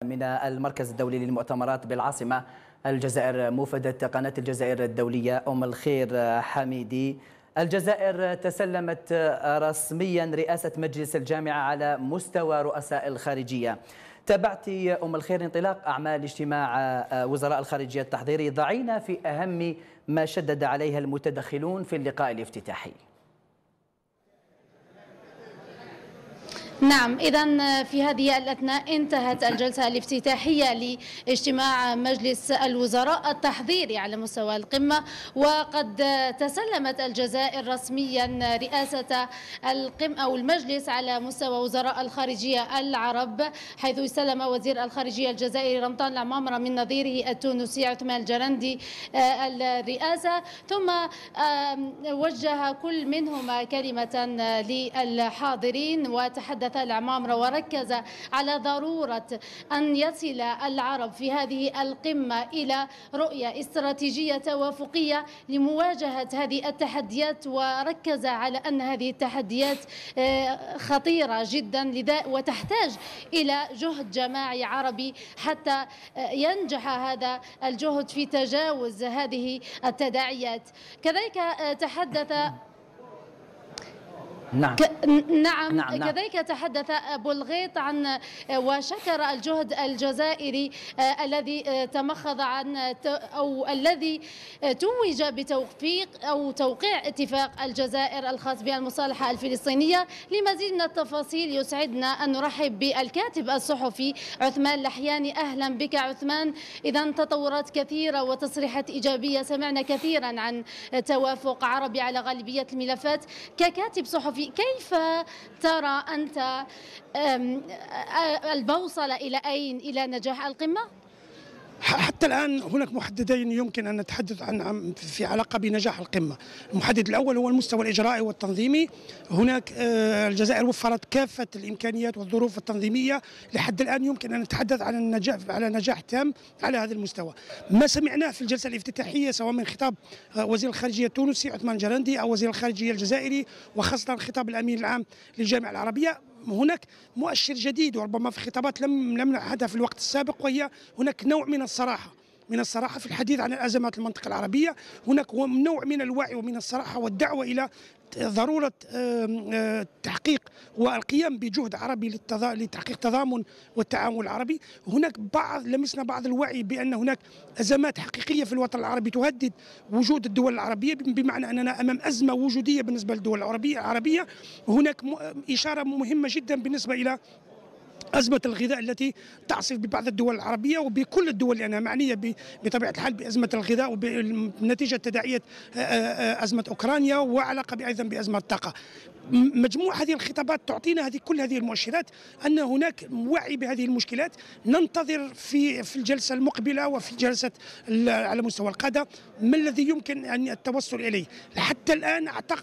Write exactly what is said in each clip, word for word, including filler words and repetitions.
من المركز الدولي للمؤتمرات بالعاصمة الجزائر موفدة قناة الجزائر الدولية أم الخير حميدي. الجزائر تسلمت رسميا رئاسة مجلس الجامعة على مستوى رؤساء الخارجية. تابعت أم الخير انطلاق أعمال اجتماع وزراء الخارجية التحضيري، ضعينا في أهم ما شدد عليها المتدخلون في اللقاء الافتتاحي. نعم، إذن في هذه الأثناء انتهت الجلسة الافتتاحية لاجتماع مجلس الوزراء التحضيري على مستوى القمة، وقد تسلمت الجزائر رسميا رئاسة القمة أو المجلس على مستوى وزراء الخارجية العرب، حيث استلم وزير الخارجية الجزائري رمضان العمامرة من نظيره التونسي عثمان الجرندي الرئاسة، ثم وجه كل منهما كلمة للحاضرين وتحدث العمامرة وركز على ضرورة أن يصل العرب في هذه القمة إلى رؤية استراتيجية توافقية لمواجهة هذه التحديات، وركز على أن هذه التحديات خطيرة جدا وتحتاج إلى جهد جماعي عربي حتى ينجح هذا الجهد في تجاوز هذه التداعيات. كذلك تحدث نعم. ك... نعم. نعم نعم كذلك تحدث أبو الغيط عن وشكر الجهد الجزائري آه الذي آه تمخض عن ت... أو الذي آه توج بتوفيق أو توقيع اتفاق الجزائر الخاص بالمصالحة الفلسطينية. لمزيد من التفاصيل يسعدنا أن نرحب بالكاتب الصحفي عثمان لحياني. أهلا بك عثمان. إذن تطورات كثيرة وتصريحات إيجابية، سمعنا كثيرا عن توافق عربي على غالبية الملفات. ككاتب صحفي كيف ترى أنت البوصلة إلى أين؟ إلى نجاح القمة؟ حتى الآن هناك محددين يمكن أن نتحدث عن في علاقة بنجاح القمة. المحدد الأول هو المستوى الإجرائي والتنظيمي. هناك الجزائر وفرت كافة الإمكانيات والظروف التنظيمية، لحد الآن يمكن أن نتحدث عن النجاح على نجاح تام على هذا المستوى. ما سمعناه في الجلسة الافتتاحية سواء من خطاب وزير الخارجية التونسي عثمان الجرندي أو وزير الخارجية الجزائري، وخاصة خطاب الأمين العام للجامعة العربية، هناك مؤشر جديد وربما في خطابات لم لم نعهدها في الوقت السابق، وهي هناك نوع من الصراحة من الصراحة في الحديث عن الأزمات المنطقة العربية. هناك نوع من الوعي ومن الصراحة والدعوة إلى ضرورة تحقيق والقيام بجهد عربي لتحقيق تضامن والتعاون العربي. هناك بعض لمسنا بعض الوعي بأن هناك أزمات حقيقية في الوطن العربي تهدد وجود الدول العربية، بمعنى أننا أمام أزمة وجودية بالنسبة للدول العربية. هناك إشارة مهمة جدا بالنسبة إلى أزمة الغذاء التي تعصف ببعض الدول العربية وبكل الدول لأنها معنية بطبيعة الحال بأزمة الغذاء وبنتيجة تداعيات أزمة أوكرانيا وعلاقة أيضا بأزمة الطاقة. مجموع هذه الخطابات تعطينا هذه كل هذه المؤشرات أن هناك وعي بهذه المشكلات. ننتظر في في الجلسة المقبلة وفي جلسة على مستوى القادة ما الذي يمكن أن التوصل إليه. حتى الآن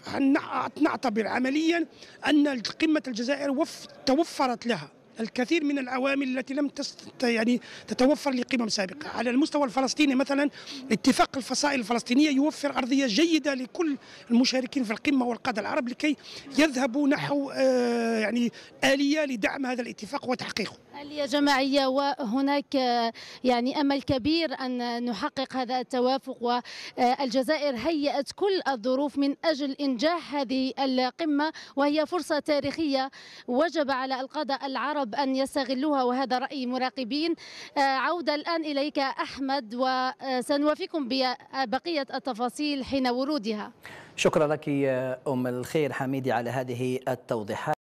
نعتبر عمليا أن قمة الجزائر توفرت لها الكثير من العوامل التي لم تست يعني تتوفر لقمم سابقة. على المستوى الفلسطيني مثلا اتفاق الفصائل الفلسطينية يوفر أرضية جيدة لكل المشاركين في القمة والقادة العرب لكي يذهبوا نحو آه يعني آلية لدعم هذا الاتفاق وتحقيقه. آلية جماعية، وهناك يعني أمل كبير أن نحقق هذا التوافق، والجزائر هيأت كل الظروف من أجل إنجاح هذه القمة، وهي فرصة تاريخية وجب على القادة العرب أن يستغلوها، وهذا رأي مراقبين. عودة الآن إليك أحمد، وسنوافيكم ببقية التفاصيل حين ورودها. شكرا لك أم الخير حميدي على هذه التوضيحات.